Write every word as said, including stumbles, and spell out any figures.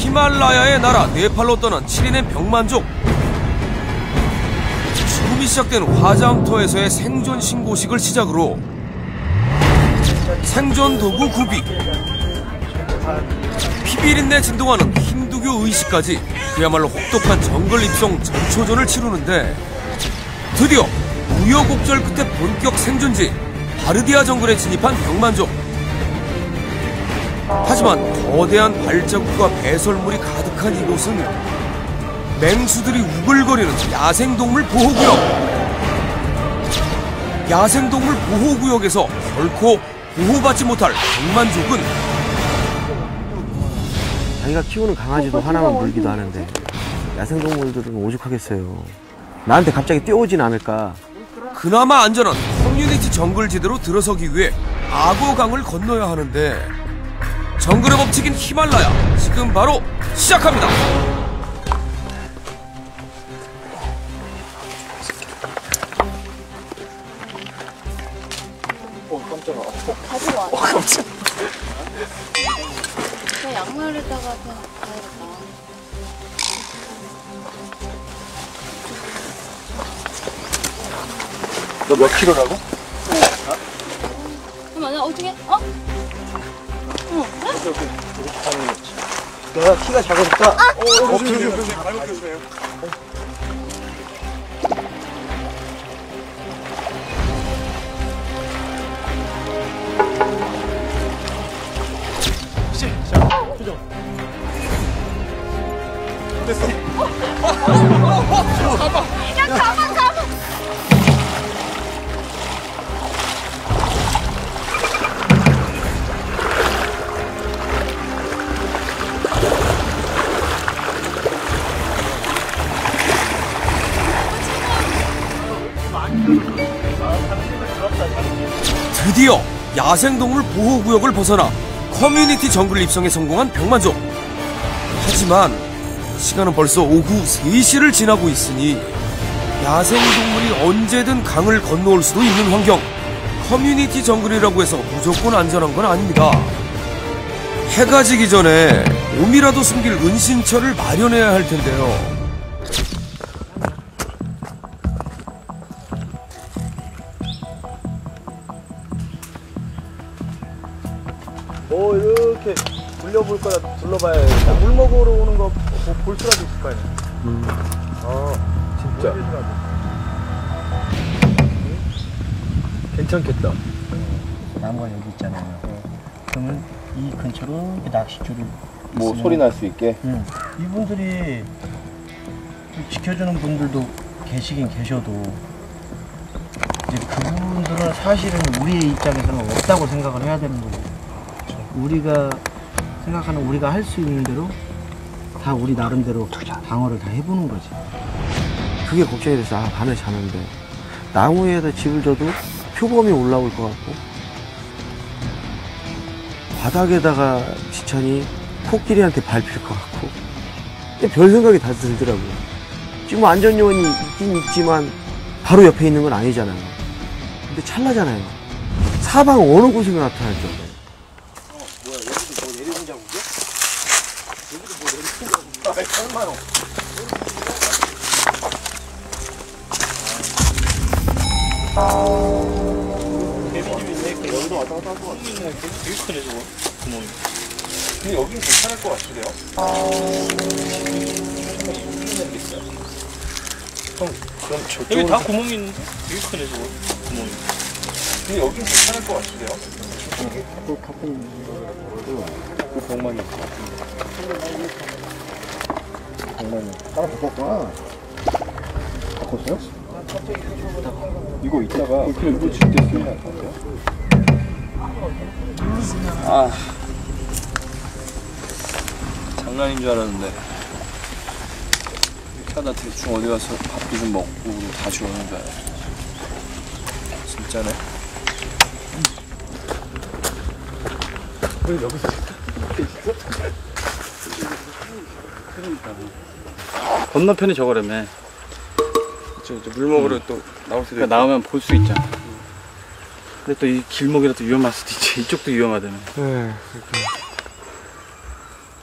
히말라야의 나라 네팔로 떠난 칠 인의 병만족. 죽음이 시작된 화장터에서의 생존 신고식을 시작으로 생존 도구 구비, 피비린내 진동하는 힌두교 의식까지 그야말로 혹독한 정글 입성 전초전을 치르는데, 드디어 우여곡절 끝에 본격 생존지 바르디아 정글에 진입한 병만족. 하지만 거대한 발자국과 배설물이 가득한 이곳은 맹수들이 우글거리는 야생동물 보호구역. 야생동물 보호구역에서 결코 보호받지 못할 병만족은 자기가 키우는 강아지도 하나만 물기도 하는데 야생동물들은 오죽하겠어요. 나한테 갑자기 뛰어오진 않을까. 그나마 안전한 커뮤니티 정글지대로 들어서기 위해 악어강을 건너야 하는데, 정글의 법칙인 히말라야, 지금 바로 시작합니다. 어 깜짝아. 가져와. 어 깜짝. 나 양말에다가 가야겠다. 너 몇 킬로라고? 네. 잠깐만, 나 어떻게? 어? 응, 그래? 내가 키가 작으니까. 아! 어, 어, 조심해요, 조심해요. 발목 조심해요. 시작. 조정. 됐어. 어, 어, 어, 어, 가봐. 야, 가봐, 가봐. 드디어 야생동물 보호구역을 벗어나 커뮤니티 정글 입성에 성공한 병만족. 하지만 시간은 벌써 오후 세 시를 지나고 있으니 야생동물이 언제든 강을 건너올 수도 있는 환경. 커뮤니티 정글이라고 해서 무조건 안전한 건 아닙니다. 해가 지기 전에 몸이라도 숨길 은신처를 마련해야 할 텐데요. 뭐 이렇게 돌려볼 거라 둘러봐야 물 먹으러 오는 거 볼 수라도 있을 거 아니야. 음. 아 진짜. 괜찮겠다. 나무가 여기 있잖아요. 그러면 이 근처로 이렇게 낚싯줄을 뭐 소리 날 수 있게. 응. 이분들이 지켜주는 분들도 계시긴 계셔도 이제 그분들은 사실은 우리의 입장에서는 없다고 생각을 해야 되는 거고, 그렇죠. 우리가 생각하는, 우리가 할 수 있는 대로 다 우리 나름대로 방어를 다 해보는 거지. 그게 걱정이 돼서 아 밤에 자는데 나무에다 집을 져도 표범이 올라올 것 같고, 바닥에다가 지천이 코끼리한테 밟힐 것 같고, 별 생각이 다 들더라고요. 지금 안전요원이 있긴 있지만 바로 옆에 있는 건 아니잖아요. 근데 찰나잖아요. 사방 어느 곳에나 나타날 줄 알아요. 어, 뭐야, 여기도 뭐 내리는 자국이야? 여기도 뭐 내리는 자국이야? 아이, 설마요. 여기도 왔다 갔다 할 것 같아. 되게 크네, 저거. 구멍이. 근데 여기는 괜찮을 것 같은데요? 형, 그럼 저쪽. 여기 다 구멍이 있는데? 되게 크네, 저거. 구멍이. 근데 여기는 괜찮을 것 같은데요? 그 갖고 있는 그 병만이 있을 것 같은데. 병만이. 따라 바꿨구나. 바꿨어요? 이거 있다가 이거 진짜 쓰면 안 돼요? 아. 장난인 줄 알았는데. 이렇게 하다 대충 어디 가서 밥도 좀 먹고 다시 오는 줄 알았어. 진짜네. 왜 여기서 건너편이 저거라며. 저, 저 물 먹으러 음. 또 나올 수도 그러니까 나오면 볼 수 있잖아. 근데 또 이 길목이라 또 위험할 수도 있지. 이쪽도 위험하다며. 네, 그러니까.